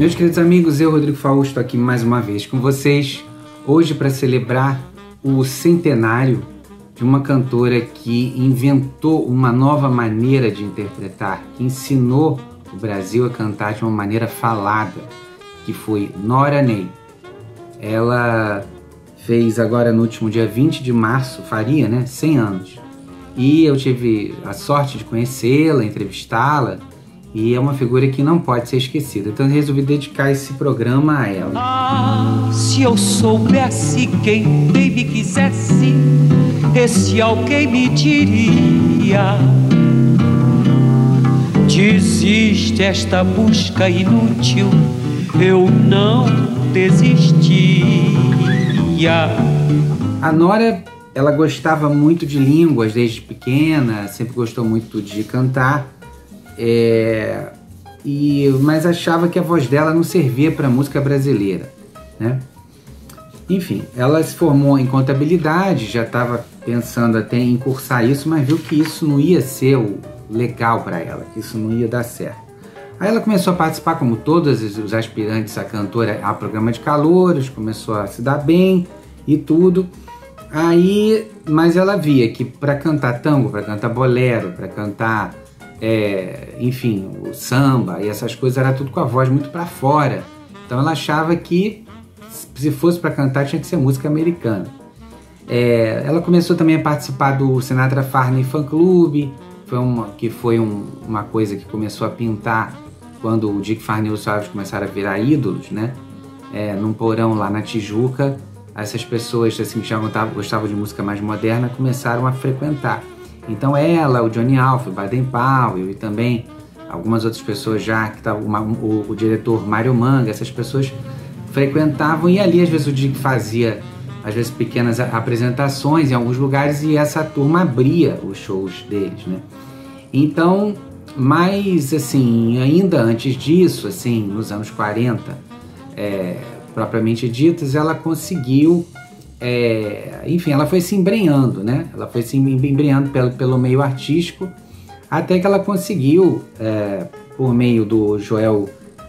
Meus queridos amigos, eu, Rodrigo Fausto, aqui mais uma vez com vocês, hoje para celebrar o centenário de uma cantora que inventou uma nova maneira de interpretar, que ensinou o Brasil a cantar de uma maneira falada, que foi Nora Ney. Ela fez agora no último dia 20 de março, faria, 100 anos. E eu tive a sorte de conhecê-la, entrevistá-la, e é uma figura que não pode ser esquecida. Então eu resolvi dedicar esse programa a ela. Ah, se eu soubesse quem bem me quisesse, esse alguém me diria: desiste esta busca inútil, eu não desistia. A Nora, ela gostava muito de línguas desde pequena, sempre gostou muito de cantar. Mas achava que a voz dela não servia para a música brasileira, né? Enfim, ela se formou em contabilidade, já estava pensando até em cursar isso, mas viu que isso não ia ser o legal para ela, que isso não ia dar certo. Aí ela começou a participar, como todos os aspirantes a cantora, a programa de calouros, começou a se dar bem e tudo. Mas ela via que para cantar tango, para cantar bolero, para cantar enfim, o samba e essas coisas, era tudo com a voz muito para fora. Então ela achava que se fosse para cantar tinha que ser música americana. Ela começou também a participar do Sinatra Farney Fan Club, que foi uma coisa que começou a pintar quando o Dick Farney e o Salles começaram a virar ídolos, né? Num porão lá na Tijuca, essas pessoas assim, que já gostavam de música mais moderna começaram a frequentar. Então ela, o Johnny Alf, o Baden Powell e também algumas outras pessoas já, que o diretor Mário Manga, essas pessoas frequentavam, e ali às vezes o Dick fazia às vezes pequenas apresentações em alguns lugares e essa turma abria os shows deles, né? Então, mas assim, ainda antes disso, assim, nos anos 40, propriamente ditos, ela conseguiu, enfim, ela foi se embrenhando, né? Ela foi se embrenhando pelo meio artístico, até que ela conseguiu, por meio do Joel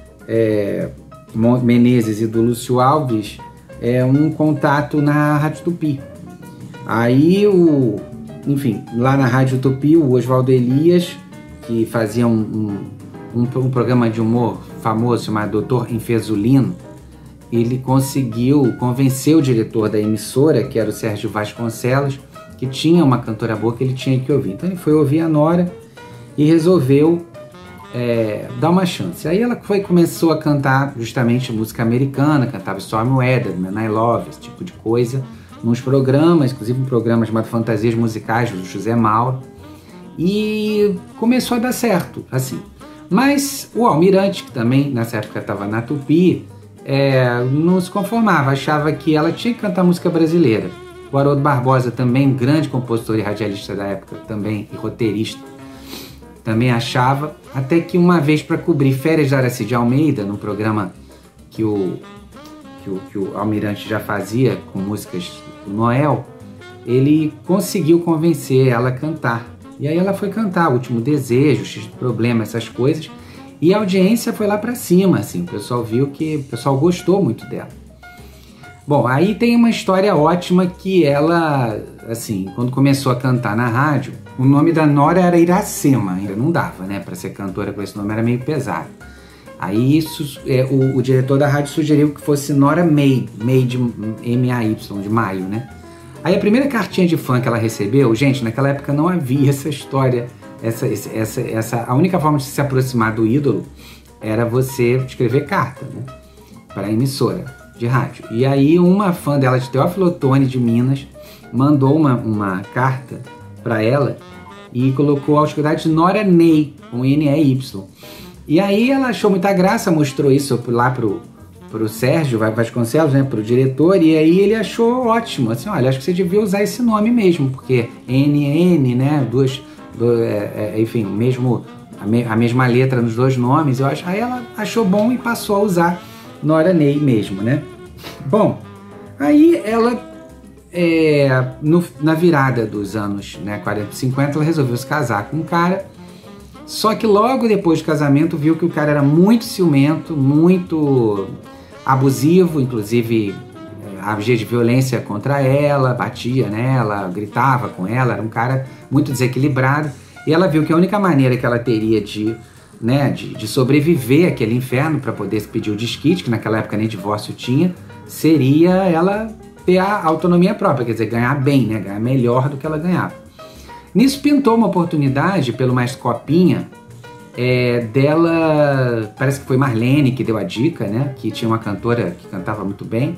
Menezes e do Lúcio Alves, um contato na Rádio Tupi. Aí, enfim, lá na Rádio Tupi, o Oswaldo Elias, que fazia um programa de humor famoso chamado Doutor Enfezulino, ele conseguiu convencer o diretor da emissora, que era o Sérgio Vasconcelos, que tinha uma cantora boa que ele tinha que ouvir. Então ele foi ouvir a Nora e resolveu dar uma chance. Aí ela começou a cantar justamente música americana, cantava Stormy Weather, Man I Love, esse tipo de coisa, nos programas, inclusive um programa chamado Fantasias Musicais, do José Mauro, e começou a dar certo, assim. Mas o Almirante, que também nessa época estava na Tupi, não se conformava, achava que ela tinha que cantar música brasileira. O Haroldo Barbosa, também um grande compositor e radialista da época, também e roteirista, também achava, até que uma vez, para cobrir Férias de Aracide Almeida, num programa que o Almirante já fazia com músicas do Noel, ele conseguiu convencer ela a cantar. E aí ela foi cantar O Último Desejo, X de Problema, essas coisas, e a audiência foi lá para cima, assim, o pessoal viu que o pessoal gostou muito dela. Bom, aí tem uma história ótima que ela, assim, quando começou a cantar na rádio, o nome da Nora era Iracema, ainda não dava, né, para ser cantora com esse nome, era meio pesado. Aí o diretor da rádio sugeriu que fosse Nora May de M-A-Y, de maio, né. Aí a primeira cartinha de fã que ela recebeu, gente, naquela época não havia essa história, a única forma de se aproximar do ídolo era você escrever carta, né, para a emissora de rádio. E aí uma fã dela, de Teófilo Otoni, de Minas, mandou uma carta para ela e colocou a auxiliaridade de Nora Ney, com N-E-Y. E aí ela achou muita graça, mostrou isso lá pro Sérgio Vasconcelos, né, pro diretor, e aí ele achou ótimo, assim, olha, acho que você devia usar esse nome mesmo, porque N, né, enfim, a mesma letra nos dois nomes, eu acho. Aí ela achou bom e passou a usar Nora Ney mesmo, né. Bom, aí ela, na virada dos anos, 40 e 50, ela resolveu se casar com um cara Só que logo depois do casamento viu que o cara era muito ciumento, muito abusivo, inclusive agia de violência contra ela, batia nela, gritava com ela, era um cara muito desequilibrado. E ela viu que a única maneira que ela teria de sobreviver àquele inferno, para poder pedir o desquite, que naquela época nem divórcio tinha, seria ela ter a autonomia própria, quer dizer, ganhar bem, né? Ganhar melhor do que ela ganhava. Nisso pintou uma oportunidade pelo Mestre Copinha, dela, parece que foi Marlene que deu a dica, né? Que tinha uma cantora que cantava muito bem,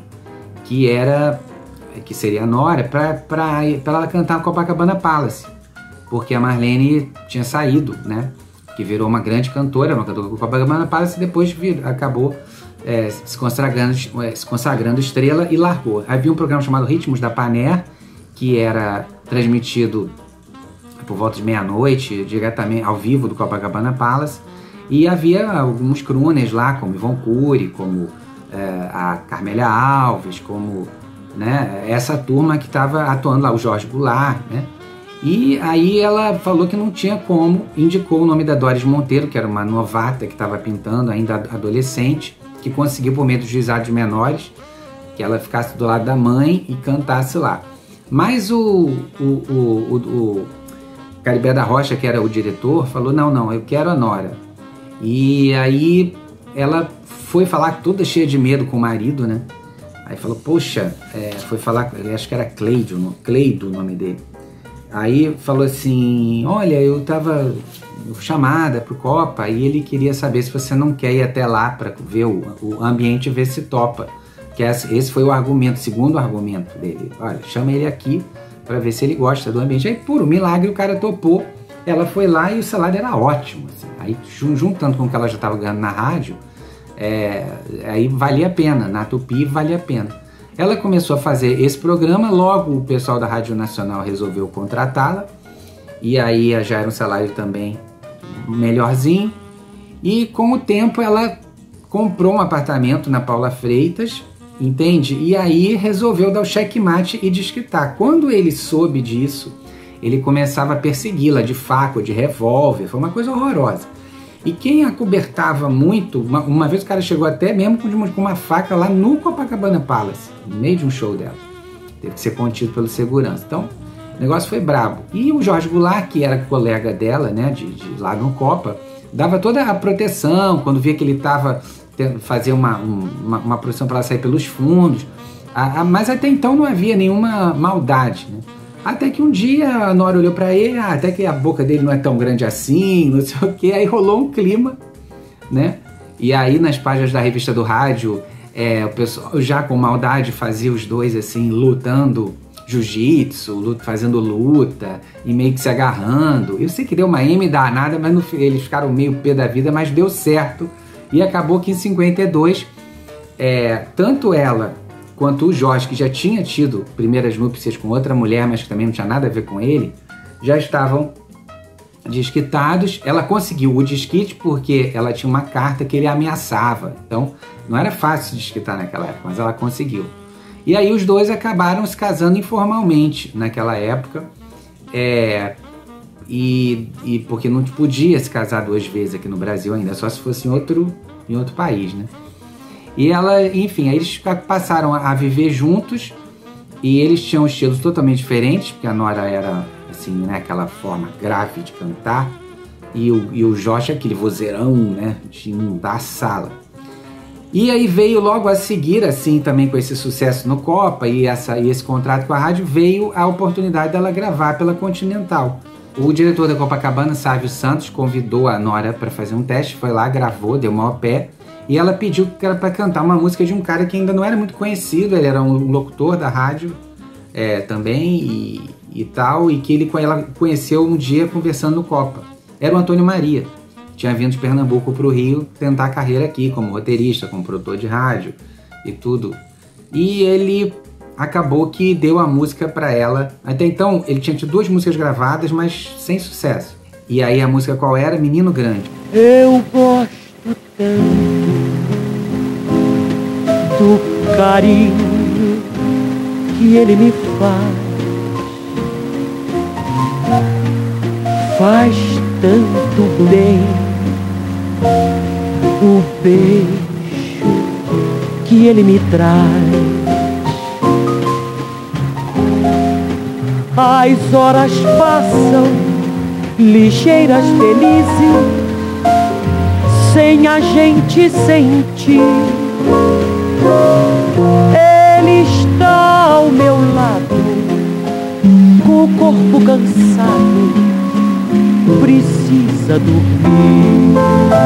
que seria a Nora, para ela cantar no Copacabana Palace, porque a Marlene tinha saído, né? Que virou uma grande cantora, uma cantora do Copacabana Palace, e depois acabou se consagrando estrela e largou. Havia um programa chamado Ritmos da Paner, que era transmitido por volta de meia-noite, diretamente ao vivo do Copacabana Palace, e havia alguns crooners lá, como Ivon Cury, como a Carmélia Alves, como, né, essa turma que estava atuando lá, o Jorge Goulart, né? E aí ela falou que não tinha como, indicou o nome da Doris Monteiro, que era uma novata que estava pintando, ainda adolescente, que conseguiu, por meio dos juizados menores, que ela ficasse do lado da mãe e cantasse lá. Mas o Caribé da Rocha, que era o diretor, falou, não, eu quero a Nora. E aí ela foi falar toda cheia de medo com o marido, né? Aí falou, poxa, foi falar, acho que era Cleido o nome dele. Aí falou assim, olha, eu tava chamada pro Copa e ele queria saber se você não quer ir até lá para ver o ambiente e ver se topa. Que esse foi o argumento, segundo argumento dele. Olha, chama ele aqui para ver se ele gosta do ambiente. Aí, por um milagre, o cara topou. Ela foi lá e o salário era ótimo. Assim. Aí, juntando com o que ela já estava ganhando na rádio, aí valia a pena. Na Tupi, valia a pena. Ela começou a fazer esse programa, logo o pessoal da Rádio Nacional resolveu contratá-la, e aí já era um salário também melhorzinho, e com o tempo ela comprou um apartamento na Paula Freitas, entende? E aí resolveu dar o checkmate e desquitar. Quando ele soube disso, ele começava a persegui-la de faca, de revólver, foi uma coisa horrorosa. E quem acobertava muito, uma vez o cara chegou até mesmo com uma faca lá no Copacabana Palace, no meio de um show dela. Teve que ser contido pelo segurança. Então, o negócio foi brabo. E o Jorge Goulart, que era colega dela, né, de lá no Copa, dava toda a proteção, quando via que ele estava fazer uma produção para ela sair pelos fundos. Mas até então não havia nenhuma maldade, né? Até que um dia a Nora olhou pra ele, até que a boca dele não é tão grande assim, não sei o que, aí rolou um clima, né? E aí nas páginas da revista do rádio, o pessoal já com maldade fazia os dois assim, lutando jiu-jitsu, fazendo luta e meio que se agarrando. Eu sei que deu uma M danada, mas eles ficaram meio pé da vida, mas deu certo. E acabou que em 52, tanto ela quanto o Jorge, que já tinha tido primeiras núpcias com outra mulher, mas que também não tinha nada a ver com ele, já estavam desquitados. Ela conseguiu o desquite porque ela tinha uma carta que ele ameaçava. Então, não era fácil se desquitar naquela época, mas ela conseguiu. E aí os dois acabaram se casando informalmente naquela época, e porque não podia se casar duas vezes aqui no Brasil ainda, só se fosse em outro país, né? E ela, enfim, aí eles passaram a viver juntos e eles tinham estilos totalmente diferentes, porque a Nora era, assim, né, aquela forma grave de cantar e o Jorge aquele vozeirão, né, de inundar a sala. E aí veio logo a seguir, assim, também com esse sucesso no Copa e esse contrato com a rádio, veio a oportunidade dela gravar pela Continental. O diretor da Copacabana, Sávio Santos, convidou a Nora para fazer um teste, foi lá, gravou, deu maior pé. E ela pediu que era para cantar uma música de um cara que ainda não era muito conhecido, ele era um locutor da rádio também e tal, e que ela conheceu um dia conversando no Copa. Era o Antônio Maria, que tinha vindo de Pernambuco para o Rio tentar a carreira aqui, como roteirista, como produtor de rádio e tudo. E ele acabou que deu a música para ela. Até então, ele tinha tido 2 músicas gravadas, mas sem sucesso. E aí a música qual era? Menino Grande. Eu gosto tanto do carinho que ele me faz tanto bem o beijo que ele me traz. As horas passam ligeiras, felizes, sem a gente sentir. Ele está ao meu lado, com o corpo cansado, precisa dormir.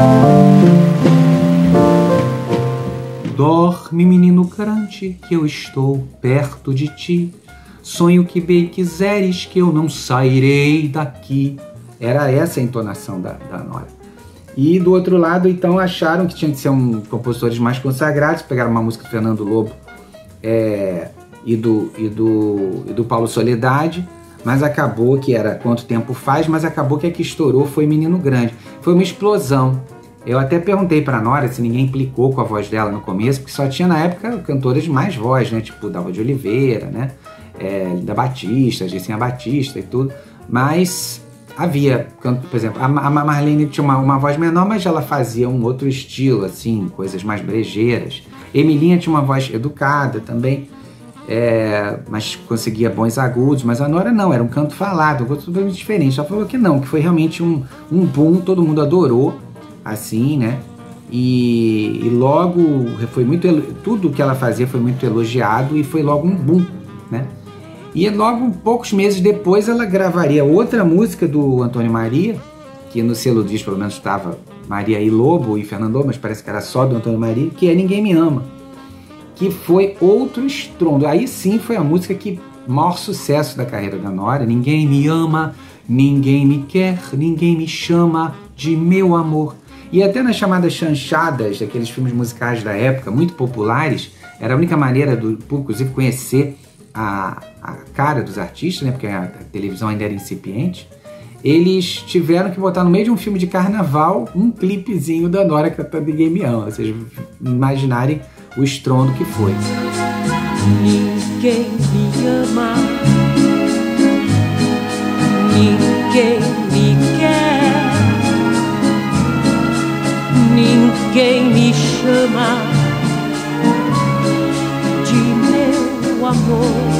Dorme, menino crante, que eu estou perto de ti. Sonho que bem quiseres, que eu não sairei daqui. Era essa a entonação da Nora. E do outro lado, então, acharam que tinha que ser compositores mais consagrados. Pegaram uma música do Fernando Lobo e do Paulo Soledade, mas acabou que era Quanto Tempo Faz, mas acabou que a que estourou foi Menino Grande. Foi uma explosão. Eu até perguntei pra Nora se ninguém implicou com a voz dela no começo, porque só tinha na época cantoras de mais voz, né? Tipo Dalva de Oliveira, né? Da Batista, Gessinha Batista e tudo. Mas havia, por exemplo, a Marlene tinha uma voz menor, mas ela fazia um outro estilo, assim, coisas mais brejeiras. Emilinha tinha uma voz educada também, mas conseguia bons agudos. Mas a Nora não, era um canto falado, um canto totalmente diferente. Ela falou que não, que foi realmente um boom, todo mundo adorou, assim, né? E logo foi tudo que ela fazia foi muito elogiado e foi logo um boom, né? E logo, poucos meses depois, ela gravaria outra música do Antônio Maria, que no selo disco pelo menos estava Maria e Lobo e Fernando Lobo, mas parece que era só do Antônio Maria, que é Ninguém Me Ama, que foi outro estrondo. Aí sim foi a música que maior sucesso da carreira da Nora. Ninguém me ama, ninguém me quer, ninguém me chama de meu amor. E até nas chamadas chanchadas, daqueles filmes musicais da época, muito populares, era a única maneira do público, inclusive, conhecer a cara dos artistas, né? Porque a televisão ainda era incipiente. Eles tiveram que botar no meio de um filme de carnaval um clipezinho da Nora cantando Ninguém Me Ama. Vocês imaginarem o estrondo que foi. Ninguém me ama, ninguém me quer, ninguém me chama de meu amor.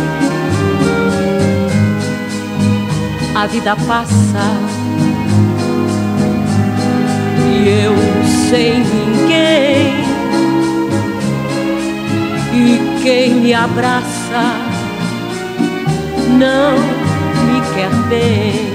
A vida passa e eu sem ninguém, e quem me abraça não me quer bem.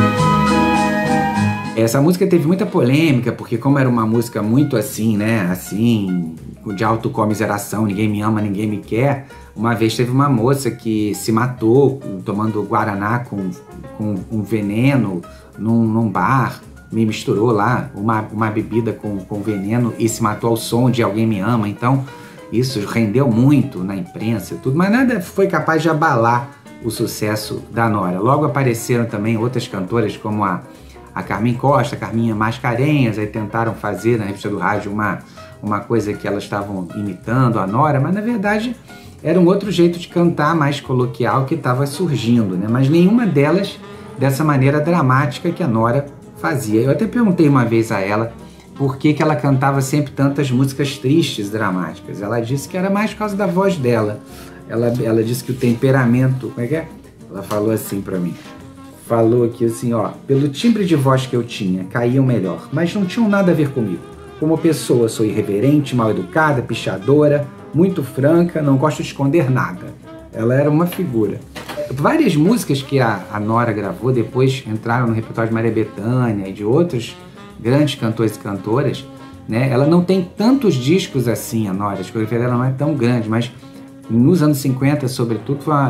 Essa música teve muita polêmica, porque como era uma música muito assim, né, assim, de autocomiseração, ninguém me ama, ninguém me quer, uma vez teve uma moça que se matou tomando guaraná com um veneno num bar, me misturou lá uma bebida com veneno e se matou ao som de Alguém Me Ama. Então isso rendeu muito na imprensa e tudo, mas nada foi capaz de abalar o sucesso da Nora. Logo apareceram também outras cantoras como a Carmen Costa, a Carminha Mascarenhas, aí tentaram fazer na revista do rádio uma coisa que elas estavam imitando a Nora, mas na verdade era um outro jeito de cantar mais coloquial que estava surgindo, né? Mas nenhuma delas dessa maneira dramática que a Nora fazia. Eu até perguntei uma vez a ela por que ela cantava sempre tantas músicas tristes, dramáticas. Ela disse que era mais por causa da voz dela. Ela disse que o temperamento... Como é que é? Ela falou assim pra mim. Falou aqui assim, ó. Pelo timbre de voz que eu tinha, caíam melhor, mas não tinham nada a ver comigo. Como pessoa, sou irreverente, mal educada, pichadora, muito franca, não gosto de esconder nada. Ela era uma figura. Várias músicas que a Nora gravou depois entraram no repertório de Maria Bethânia e de outros grandes cantores e cantoras, né? Ela não tem tantos discos assim, a Nora. A discografia dela não é tão grande, mas nos anos 50, sobretudo, foi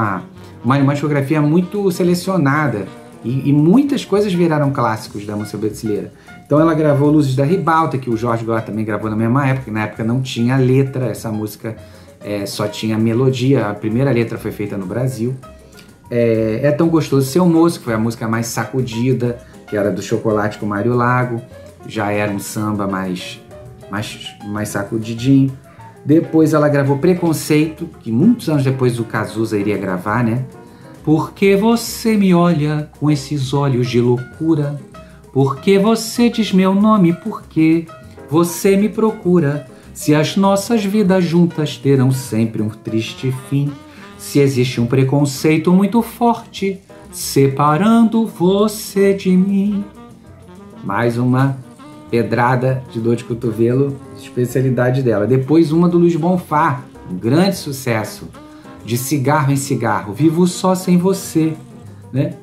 uma discografia muito selecionada e muitas coisas viraram clássicos da música brasileira. Então ela gravou Luzes da Ribalta, que o Jorge Goulart também gravou na mesma época, na época não tinha letra, essa música só tinha melodia, a primeira letra foi feita no Brasil. É Tão Gostoso Ser um Moço, que foi a música mais sacudida, que era do Chocolate com Mário Lago, já era um samba mais sacudidinho. Depois ela gravou Preconceito, que muitos anos depois o Cazuza iria gravar, né? Porque você me olha com esses olhos de loucura, Por que você diz meu nome? Por que você me procura? Se as nossas vidas juntas terão sempre um triste fim. Se existe um preconceito muito forte separando você de mim. Mais uma pedrada de dor de cotovelo, especialidade dela. Depois uma do Luiz Bonfá, um grande sucesso. De cigarro em cigarro, vivo só sem você, né?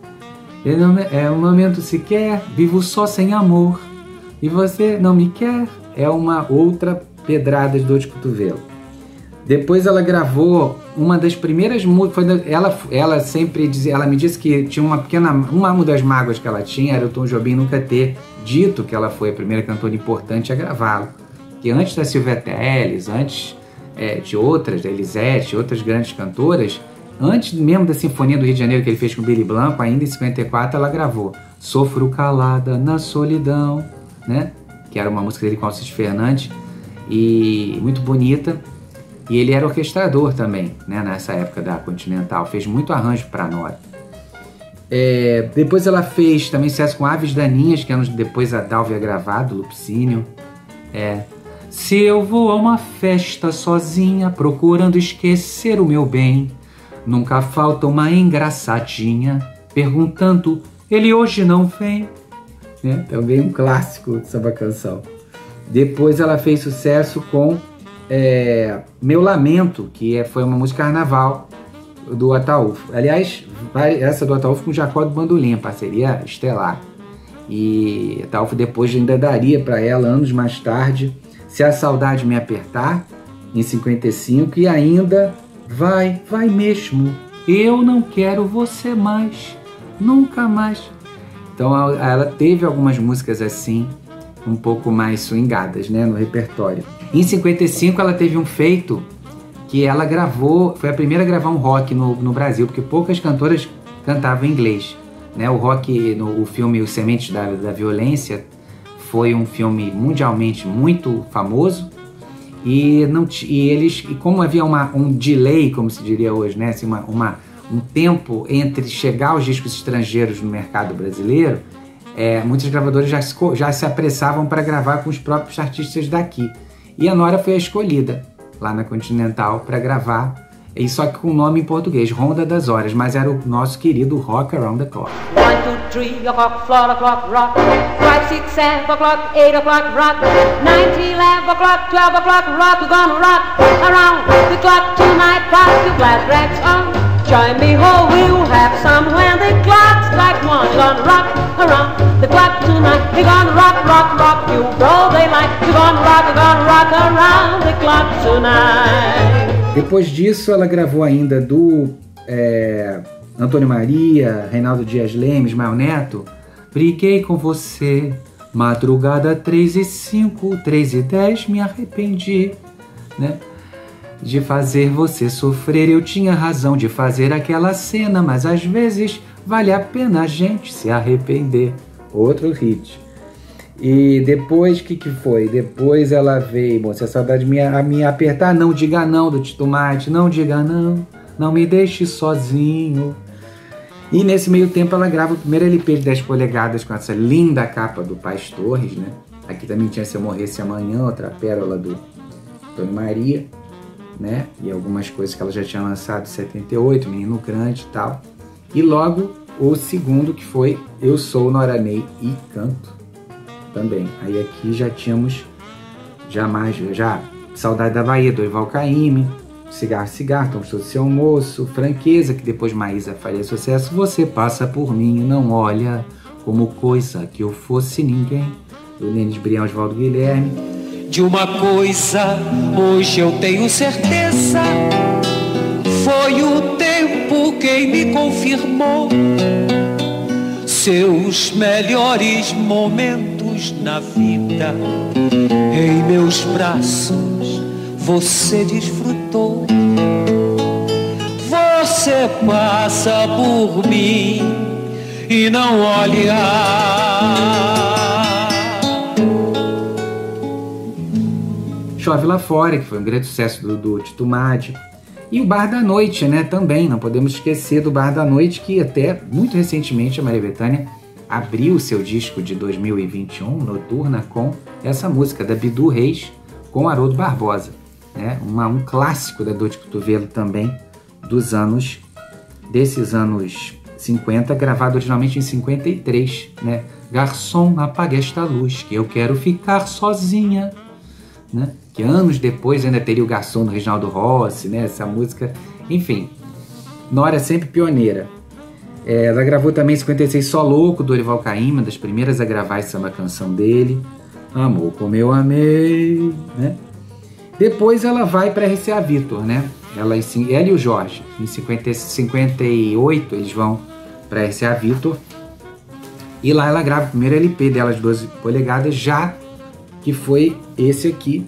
É um momento sequer, vivo só sem amor. E você não me quer? É uma outra pedrada de dor de cotovelo. Depois ela gravou uma das primeiras músicas. Ela sempre dizia, ela me disse que tinha uma das mágoas que ela tinha era o Tom Jobim nunca ter dito que ela foi a primeira cantora importante a gravá-lo. Que antes da Silvia Telles, antes de outras, da Elisete, outras grandes cantoras, antes mesmo da Sinfonia do Rio de Janeiro que ele fez com o Billy Blanco, ainda em 54, ela gravou Sofro Calada na Solidão, né? Que era uma música dele com Alcides Fernandes, e muito bonita. E ele era orquestrador também, né, nessa época da Continental, fez muito arranjo para a Nora. Depois ela fez também sucesso com Aves Daninhas, que anos depois a Dalva havia gravado, Lupicínio. Se eu vou a uma festa sozinha, procurando esquecer o meu bem, nunca falta uma engraçadinha, perguntando, ele hoje não vem? Também um clássico de samba canção. Depois ela fez sucesso com Meu Lamento, que foi uma música carnaval do Ataúfo. Aliás, essa do Ataúfo com Jacó do Bandolim, parceria estelar. E Ataúfo depois ainda daria para ela, anos mais tarde, Se a Saudade Me Apertar, em 55, e ainda Vai mesmo, eu não quero você mais, nunca mais. Então ela teve algumas músicas assim, um pouco mais swingadas, né, no repertório. Em 55 ela teve um feito que ela gravou, foi a primeira a gravar um rock no Brasil, porque poucas cantoras cantavam em inglês, né? O rock, o filme Os Sementes da Violência foi um filme mundialmente muito famoso, e como havia um delay, como se diria hoje, né? Assim, um tempo entre chegar aos discos estrangeiros no mercado brasileiro, muitas gravadoras já se apressavam para gravar com os próprios artistas daqui. E a Nora foi a escolhida lá na Continental para gravar, e só que com o nome em português, Ronda das Horas, mas era o nosso querido Rock Around the Clock. 1, 2, 3 o'clock, 4 o'clock, rock. 5, 6, 7 o'clock, 8 o'clock, rock. 9, 10, 11 o'clock, 12 o'clock, rock. We're gonna rock around the clock tonight. Put your glad rags on. Join me, ho, we'll have some when the clock strikes 1. We're gonna rock around the clock tonight. We're gonna rock, rock, rock you broad daylight. We're gonna rock around the clock tonight. Depois disso, ela gravou ainda do Antônio Maria, Reinaldo Dias Leme, Ismael Neto. Briguei com você, madrugada 3:05, 3:10, me arrependi, né? De fazer você sofrer, eu tinha razão de fazer aquela cena, mas às vezes vale a pena a gente se arrepender. Outro hit. E depois, o que foi? Depois ela veio, Se a Saudade me Apertar, Não Diga Não, do Tito Mate, Não Diga Não, Não Me Deixe Sozinho. E nesse meio tempo ela grava o primeiro LP de 10 polegadas com essa linda capa do Paz Torres, né? Aqui também tinha Se Eu Morresse Amanhã, outra pérola do Antônio Maria, né? E algumas coisas que ela já tinha lançado em 78, Menino Grande e tal. E logo o segundo, que foi Eu Sou Nora Ney e Canto também. Aí aqui já tínhamos já Saudade da Bahia, do Dorival Caymmi, Cigarro, Cigarro, Tom Estou do Seu Almoço, Franqueza, que depois Maísa faria sucesso, Você Passa por Mim e Não Olha como Coisa que Eu Fosse Ninguém, do Nenis Brião, Oswaldo Guilherme. De uma coisa hoje eu tenho certeza, foi o tempo quem me confirmou. Seus melhores momentos na vida, em meus braços você desfrutou. Você passa por mim e não olha. Chove Lá Fora, que foi um grande sucesso do Tito Mate. E o Bar da Noite, né, também, não podemos esquecer do Bar da Noite, que até muito recentemente a Maria Bethânia abriu o seu disco de 2021, Noturna, com essa música da Bidu Reis com Haroldo Barbosa, né? Um clássico da dor de cotovelo também desses anos 50, gravado originalmente em 53, né? Garçom, apague esta luz, que eu quero ficar sozinha, né? Que anos depois ainda teria o Garçom do Reginaldo Rossi, né? Essa música, enfim, Nora sempre pioneira. Ela gravou também em 56 Só Louco, do Dorival Caymmi, uma das primeiras a gravar essa samba canção dele. Amor como eu amei, né? Depois ela vai para RCA Victor, né? Ela e o Jorge. Em 58 eles vão para RCA Victor. E lá ela grava o primeiro LP dela de 12 polegadas, já que foi esse aqui,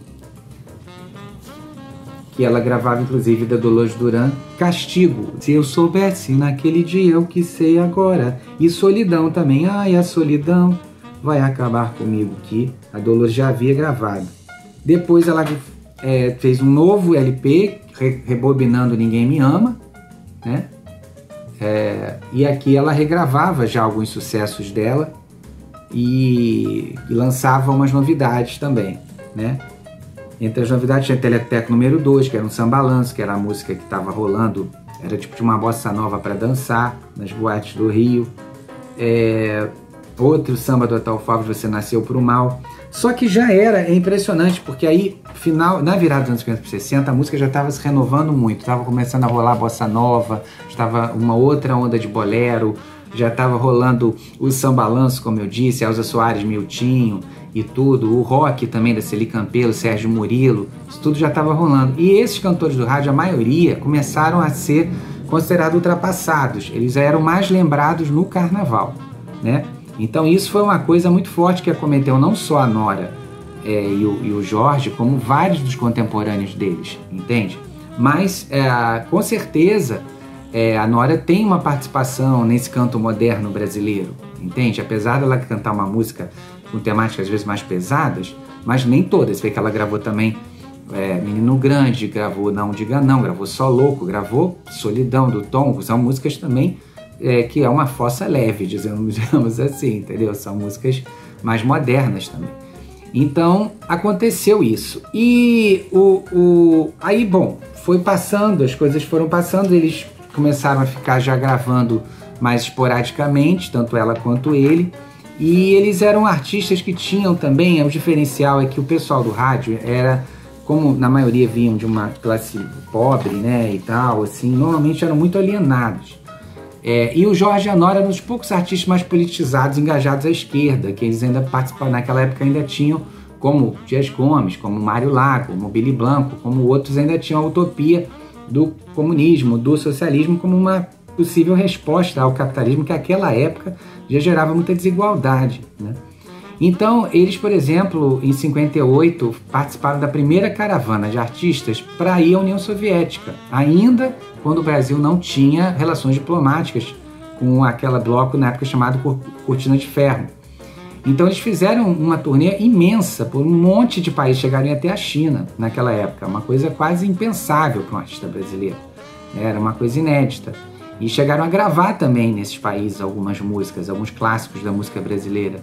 que ela gravava inclusive da Dolores Duran, Castigo. Se eu soubesse naquele dia o que sei agora. E Solidão também. Ai, a solidão vai acabar comigo, que a Dolores já havia gravado. Depois ela fez um novo LP, Rebobinando Ninguém Me Ama, né? E aqui ela regravava já alguns sucessos dela e lançava umas novidades também, né? Entre as novidades tinha Teleteco número 2, que era um sambalanço, que era a música que estava rolando, era tipo de uma bossa nova para dançar nas boates do Rio. Outro samba do Otto Alfaves, Você Nasceu Pro Mal. Só que já é impressionante, porque aí, na virada dos anos 50 para 60, a música já estava se renovando muito, estava começando a rolar bossa nova, estava uma outra onda de bolero, já estava rolando o sambalanço, como eu disse, Elza Soares, Miltinho e tudo, o rock também da Celi Campelo, Sérgio Murilo, isso tudo já estava rolando. E esses cantores do rádio, a maioria, começaram a ser considerados ultrapassados, eles eram mais lembrados no carnaval, né? Então isso foi uma coisa muito forte que acometeu não só a Nora e o Jorge, como vários dos contemporâneos deles, entende? Mas com certeza a Nora tem uma participação nesse canto moderno brasileiro, entende? Apesar dela cantar uma música com temáticas às vezes mais pesadas, mas nem todas. Você vê que ela gravou também Menino Grande, gravou Não Diga Não, gravou Só Louco, gravou Solidão do Tom, são músicas também que é uma fossa leve, digamos assim, entendeu? São músicas mais modernas também. Então, aconteceu isso. E aí, bom, foi passando, as coisas foram passando, eles começaram a ficar já gravando mais esporadicamente, tanto ela quanto ele, e eles eram artistas que tinham também, o diferencial é que o pessoal do rádio era, como na maioria vinham de uma classe pobre, né, e tal, assim, normalmente eram muito alienados. E o Jorge e a Nora eram os poucos artistas mais politizados, engajados à esquerda, que eles ainda participavam, naquela época ainda tinham, como Dias Gomes, como Mário Lago, como Billy Blanco, como outros ainda tinham a utopia do comunismo, do socialismo, como uma possível resposta ao capitalismo, que naquela época já gerava muita desigualdade, né? Então, eles, por exemplo, em 58, participaram da primeira caravana de artistas para ir à União Soviética, ainda quando o Brasil não tinha relações diplomáticas com aquele bloco na época chamado Cortina de Ferro. Então, eles fizeram uma turnê imensa por um monte de países, chegaram até a China naquela época, uma coisa quase impensável para um artista brasileiro, era uma coisa inédita. E chegaram a gravar também nesses países algumas músicas, alguns clássicos da música brasileira.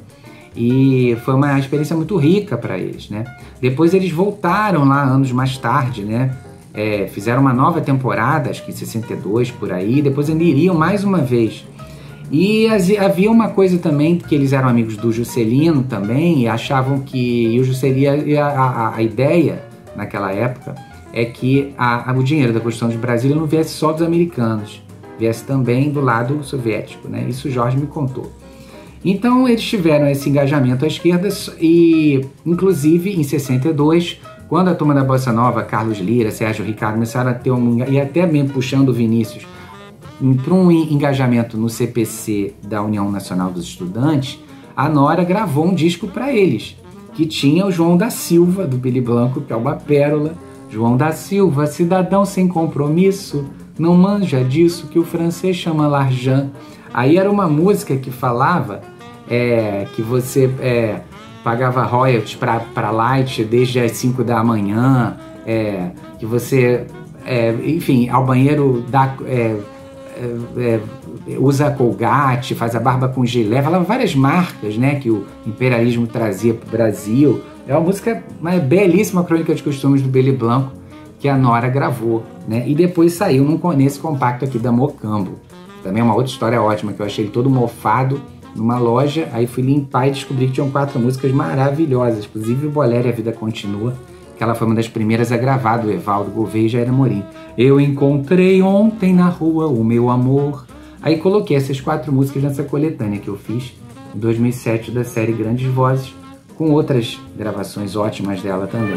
E foi uma experiência muito rica para eles, né? Depois eles voltaram lá anos mais tarde, né? Fizeram uma nova temporada, acho que em 62 por aí, depois ainda iriam mais uma vez. E havia uma coisa também, que eles eram amigos do Juscelino também, e achavam que o Juscelino, a ideia naquela época é que o dinheiro da Constituição de Brasília não viesse só dos americanos, viesse também do lado soviético, né? Isso o Jorge me contou. Então eles tiveram esse engajamento à esquerda e, inclusive, em 62, quando a turma da Bossa Nova, Carlos Lira, Sérgio Ricardo, começaram a ter e até mesmo puxando o Vinícius, para um engajamento no CPC da União Nacional dos Estudantes, a Nora gravou um disco para eles, que tinha o João da Silva, do Billy Blanco, que é uma pérola. João da Silva, cidadão sem compromisso, não manja disso que o francês chama l'argent. Aí era uma música que falava que você pagava royalties para Light desde as 5 da manhã, que você, enfim, ao banheiro usa Colgate, faz a barba com gilé, falava várias marcas, né, que o imperialismo trazia para o Brasil. É uma música, uma belíssima crônica de costumes do Billy Blanco, que a Nora gravou, né, e depois saiu nesse compacto aqui da Mocambo. Também é uma outra história ótima, que eu achei ele todo mofado numa loja, aí fui limpar e descobri que tinham 4 músicas maravilhosas, inclusive o Bolero e a Vida Continua, que ela foi uma das primeiras a gravar, do Evaldo Gouveia e Jair Amorim. Eu encontrei ontem na rua o meu amor. Aí coloquei essas 4 músicas nessa coletânea que eu fiz em 2007 da série Grandes Vozes, com outras gravações ótimas dela também.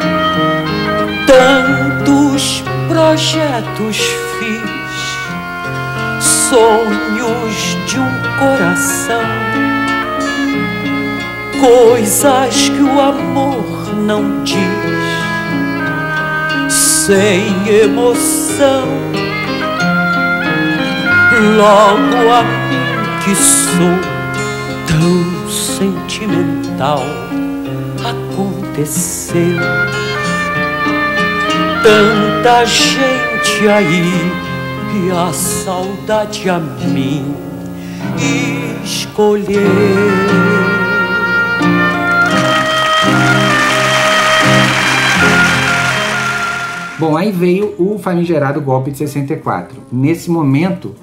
Tantos projetos fiz, sonhos de um coração, coisas que o amor não diz, sem emoção. Logo a mim que sou tão sentimental, aconteceu. Tanta gente aí e a saudade a mim escolheu. Bom, aí veio o famigerado golpe de 64. Nesse momento,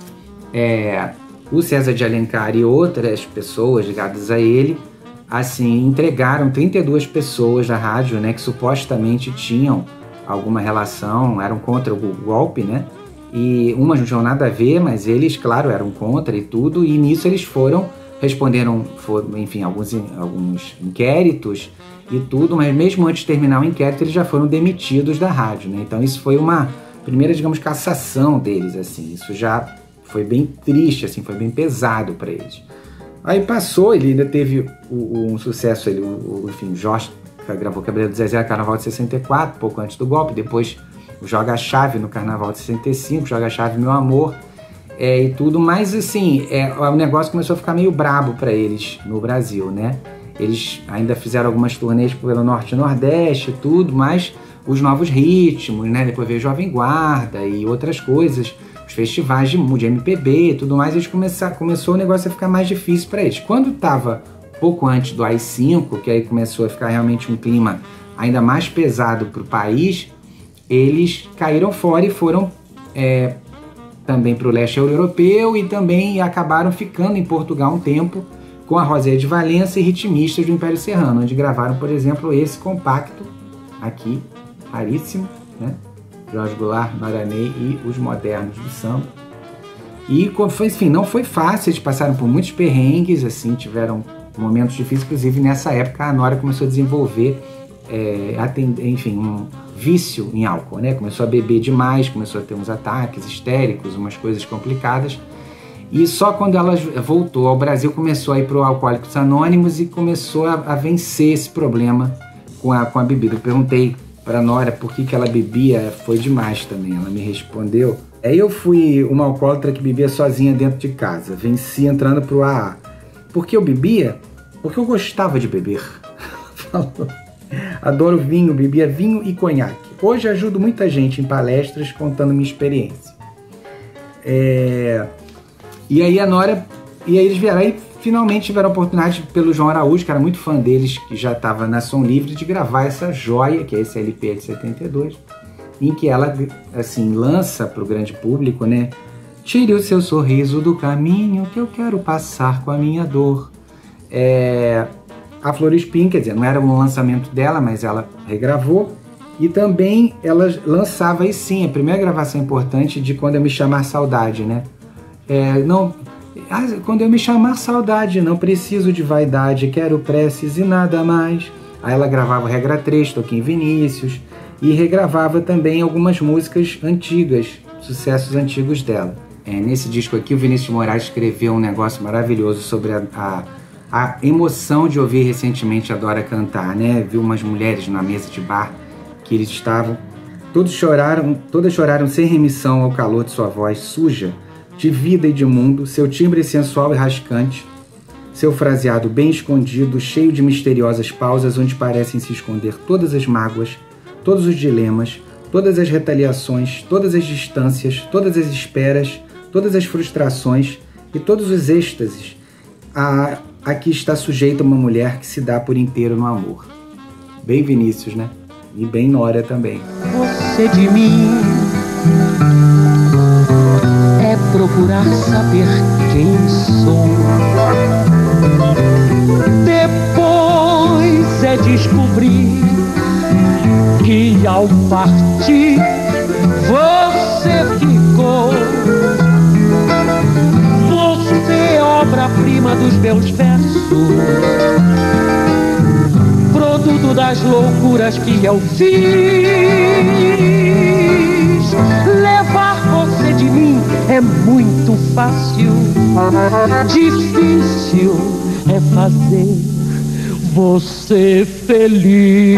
o César de Alencar e outras pessoas ligadas a ele, assim, entregaram 32 pessoas da rádio, né, que supostamente tinham alguma relação, eram contra o golpe, né, e umas não tinham nada a ver, mas eles, claro, eram contra e tudo, e nisso eles responderam, enfim, alguns inquéritos e tudo, mas mesmo antes de terminar o inquérito, eles já foram demitidos da rádio, né, então isso foi uma primeira, digamos, cassação deles, assim, isso já foi bem triste, assim, foi bem pesado para eles. Aí passou, ele ainda teve um sucesso, enfim, Jorge gravou Cabeleiro do Zezé no Carnaval de 64, pouco antes do golpe, depois o Joga Chave no Carnaval de 65, Joga Chave Meu Amor, e tudo, mas assim, o negócio começou a ficar meio brabo para eles no Brasil, né? Eles ainda fizeram algumas turnês pelo Norte e Nordeste e tudo, mas os novos ritmos, né? Depois veio Jovem Guarda e outras coisas, os festivais de MPB e tudo mais, eles começou o negócio a ficar mais difícil para eles. Quando estava pouco antes do AI-5, que aí começou a ficar realmente um clima ainda mais pesado para o país, eles caíram fora e foram também para o leste europeu e também acabaram ficando em Portugal um tempo com a Rosélia de Valença e ritmistas do Império Serrano, onde gravaram, por exemplo, esse compacto aqui, raríssimo, né? Jorge Goulart, Nora Ney e os modernos do samba. E, enfim, não foi fácil, eles passaram por muitos perrengues, assim, tiveram momentos difíceis, inclusive nessa época a Nora começou a desenvolver, enfim, um vício em álcool, né? Começou a beber demais, começou a ter uns ataques histéricos, umas coisas complicadas. E só quando ela voltou ao Brasil começou a ir para o Alcoólicos Anônimos e começou a vencer esse problema com a bebida. Eu perguntei para Nora por que ela bebia, foi demais também. Ela me respondeu. Aí eu fui uma alcoólatra que bebia sozinha dentro de casa. Venci entrando pro AA. Por que eu bebia? Porque eu gostava de beber. Adoro vinho, bebia vinho e conhaque. Hoje ajudo muita gente em palestras contando minha experiência. E aí a Nora, e aí eles vieram, aí finalmente tiveram a oportunidade pelo João Araújo, que era muito fã deles, que já estava na Som Livre, de gravar essa joia, que é esse LP de 72, em que ela, assim, lança para o grande público, né? Tire o seu sorriso do caminho que eu quero passar com a minha dor. A Flor Espinho, quer dizer, não era um lançamento dela, mas ela regravou. E também ela lançava, aí sim, a primeira gravação importante de Quando Eu Me Chamar Saudade, né? Quando eu me chamar saudade, não preciso de vaidade, quero preces e nada mais. Aí ela gravava Regra 3, Toquinho Vinícius, e regravava também algumas músicas antigas, sucessos antigos dela. Nesse disco aqui, o Vinícius de Moraes escreveu um negócio maravilhoso sobre a emoção de ouvir recentemente a Dora cantar, né? Viu umas mulheres na mesa de bar que eles estavam, todas choraram sem remissão ao calor de sua voz suja, de vida e de mundo, seu timbre sensual e rascante, seu fraseado bem escondido, cheio de misteriosas pausas onde parecem se esconder todas as mágoas, todos os dilemas, todas as retaliações, todas as distâncias, todas as esperas, todas as frustrações e todos os êxtases a que está sujeita uma mulher que se dá por inteiro no amor. Bem Vinícius, né? E bem Nória também. Você de mim é procurar saber quem sou. Depois é descobrir que ao partir você ficou. Você é obra-prima dos meus versos, produto das loucuras que eu fiz. Levar você de mim é muito fácil, difícil é fazer você feliz.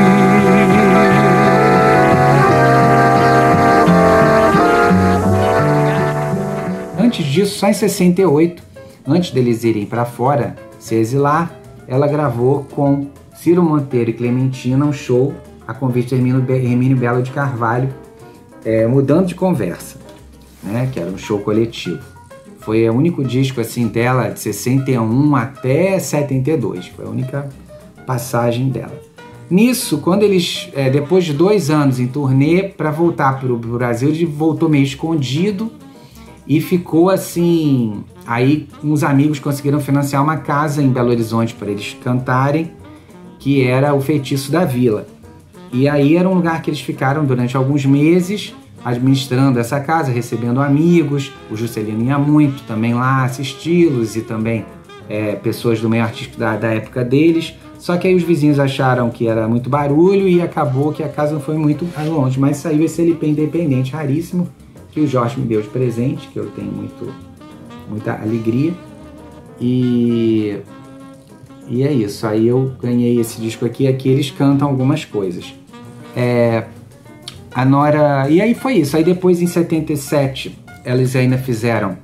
Antes disso, só em 68, antes deles irem para fora se exilar, ela gravou com Ciro Monteiro e Clementina um show a convite de Hermínio Belo de Carvalho, Mudando de Conversa, né, que era um show coletivo. Foi o único disco assim dela de 61 até 72, foi a única passagem dela. Nisso, quando eles, depois de 2 anos em turnê, para voltar para o Brasil, ele voltou meio escondido e ficou assim. Aí uns amigos conseguiram financiar uma casa em Belo Horizonte para eles cantarem, que era o Feitiço da Vila. E aí era um lugar que eles ficaram durante alguns meses administrando essa casa, recebendo amigos. O Juscelino ia muito também lá assisti-los e também pessoas do meio artístico da época deles. Só que aí os vizinhos acharam que era muito barulho e acabou que a casa não foi muito longe, mas saiu esse LP independente raríssimo que o Jorge me deu de presente, que eu tenho muita alegria. E é isso, aí eu ganhei esse disco aqui eles cantam algumas coisas. A Nora... E aí foi isso, aí depois em 77 eles ainda fizeram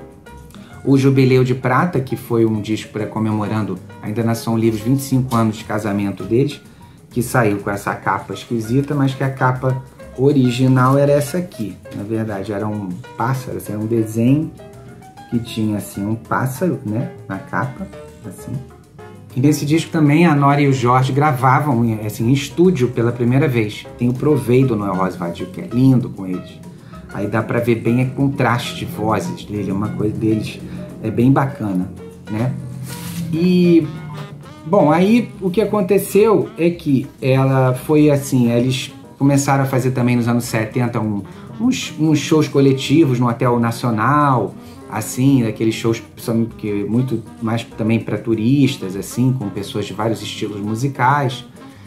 o Jubileu de Prata, que foi um disco comemorando ainda na Som Livre 25 anos de casamento deles, que saiu com essa capa esquisita, mas que a capa original era essa aqui. Na verdade era um pássaro, assim, era um desenho que tinha assim um pássaro, né, na capa, assim. E nesse disco também a Nora e o Jorge gravavam assim, em estúdio pela primeira vez. Tem o Provei do Noel Rosa Vadio, que é lindo com eles. Aí dá pra ver bem o contraste de vozes dele, uma coisa deles bem bacana, né? E, bom, aí o que aconteceu é que ela foi assim, eles começaram a fazer também nos anos 70 uns shows coletivos no Hotel Nacional, assim, daqueles shows que muito mais também para turistas, assim, com pessoas de vários estilos musicais.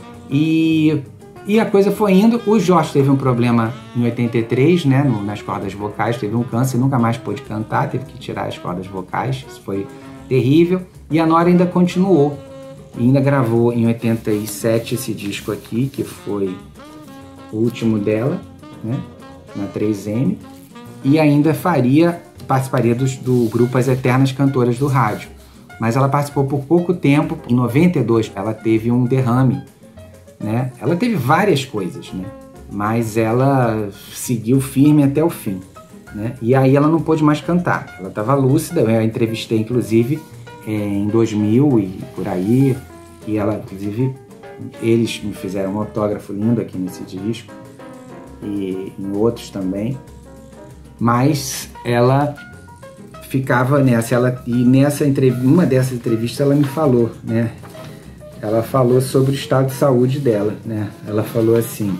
E a coisa foi indo. O Jorge teve um problema em 83, né, nas cordas vocais, teve um câncer, nunca mais pôde cantar, teve que tirar as cordas vocais, isso foi terrível. E a Nora ainda continuou, e ainda gravou em 87 esse disco aqui, que foi o último dela, né, na 3M, e ainda participaria do grupo As Eternas Cantoras do Rádio. Mas ela participou por pouco tempo. Em 92 ela teve um derrame, né? Ela teve várias coisas, né? Mas ela seguiu firme até o fim, né? E aí ela não pôde mais cantar. Ela estava lúcida, eu a entrevistei inclusive em 2000 e por aí, e ela, inclusive, eles me fizeram um autógrafo lindo aqui nesse disco e em outros também. Mas ela ficava nessa, uma dessas entrevistas ela me falou, né? Ela falou sobre o estado de saúde dela, né? Ela falou assim,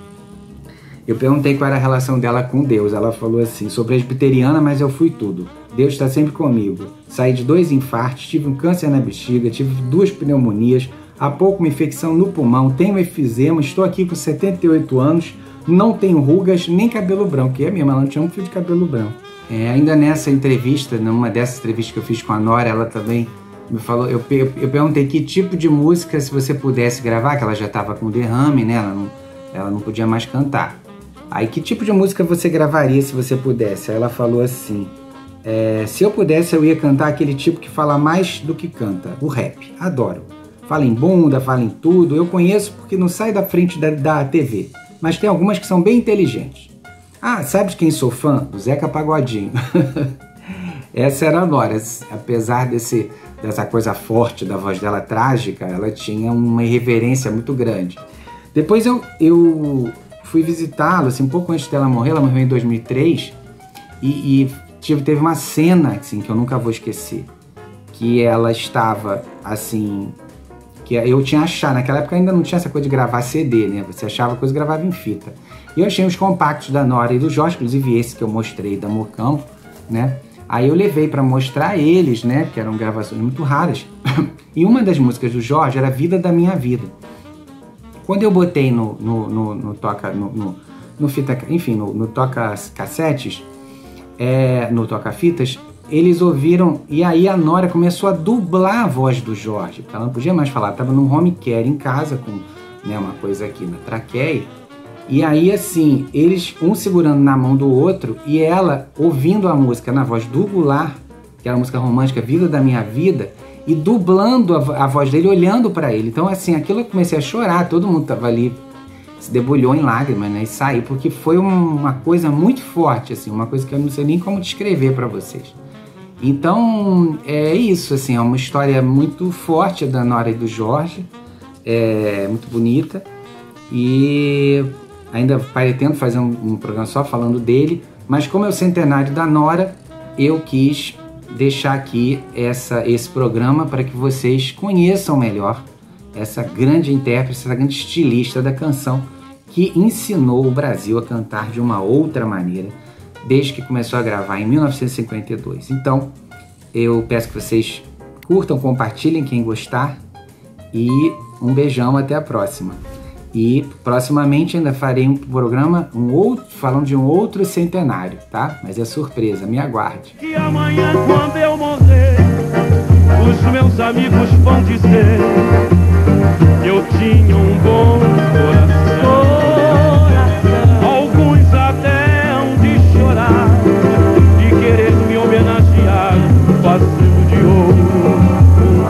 eu perguntei qual era a relação dela com Deus, ela falou assim, sou presbiteriana, mas eu fui tudo. Deus está sempre comigo. Saí de 2 infartos, tive um câncer na bexiga, tive 2 pneumonias, há pouco uma infecção no pulmão, tenho efizema, estou aqui com 78 anos, não tenho rugas nem cabelo branco, que é mesmo, ela não tinha um fio de cabelo branco. Ainda nessa entrevista, numa dessas entrevistas que eu fiz com a Nora, ela também me falou, eu perguntei que tipo de música, se você pudesse gravar, que ela já estava com derrame, né, ela não podia mais cantar. Aí, que tipo de música você gravaria se você pudesse? Aí ela falou assim, se eu pudesse eu ia cantar aquele tipo que fala mais do que canta, o rap, adoro. Fala em bunda, fala em tudo, eu conheço porque não sai da frente da TV. Mas tem algumas que são bem inteligentes. Ah, sabe de quem sou fã? Do Zeca Pagodinho. Essa era a Nora, apesar dessa coisa forte da voz dela trágica, ela tinha uma irreverência muito grande. Depois eu fui visitá-la, assim, um pouco antes dela morrer, ela morreu em 2003, e teve uma cena assim, que eu nunca vou esquecer, que ela estava assim, que eu tinha achado, naquela época ainda não tinha essa coisa de gravar CD, né? Você achava coisa e gravava em fita. E eu achei os compactos da Nora e do Jorge, inclusive esse que eu mostrei da Mocampo, né? Aí eu levei para mostrar eles, né? Porque eram gravações muito raras. E uma das músicas do Jorge era Vida da Minha Vida. Quando eu botei no toca-cassetes, no toca-fitas, eles ouviram, e aí a Nora começou a dublar a voz do Jorge, porque ela não podia mais falar, estava num home care em casa, com, né, uma coisa aqui na traqueia, e aí assim, eles um segurando na mão do outro, e ela ouvindo a música na voz do Goulart, que era a música romântica Vida da Minha Vida, e dublando a voz dele, olhando para ele. Então assim, aquilo eu comecei a chorar, todo mundo estava ali, se debulhou em lágrimas, né, e saiu, porque foi uma coisa muito forte, assim, uma coisa que eu não sei nem como descrever para vocês. Então, é isso, assim, é uma história muito forte da Nora e do Jorge, muito bonita, e ainda pretendo fazer um programa só falando dele, mas como é o centenário da Nora, eu quis deixar aqui esse programa para que vocês conheçam melhor essa grande intérprete, essa grande estilista da canção, que ensinou o Brasil a cantar de uma outra maneira, desde que começou a gravar em 1952. Então, eu peço que vocês curtam, compartilhem quem gostar, e um beijão, até a próxima. E proximamente ainda farei um programa falando de um outro centenário, tá? Mas é surpresa, me aguarde. E amanhã, quando eu morrer, os meus amigos vão dizer: eu tinha um bom coração. Alguns até hão de chorar e querer me homenagear, fazendo de ouro um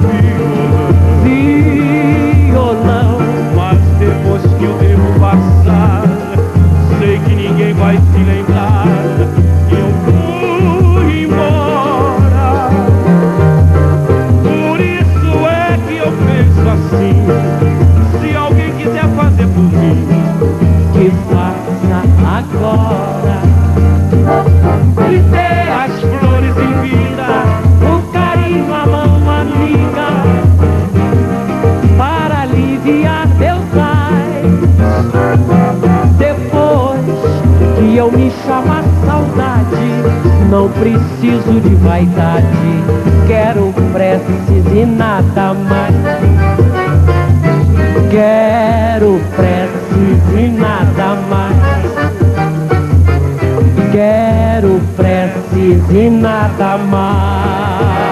violão. Mas depois que eu devo passar, sei que ninguém vai se lembrar que eu fui embora. Por isso é que eu penso assim: se alguém quiser fazer por mim, que faça agora. E ter as flores em vida, o carinho, a mão amiga, para aliviar teus pais. Depois que eu me chamar saudade, não preciso de vaidade, quero preces e nada mais. Quero preces e nada mais. Quero preces e nada mais.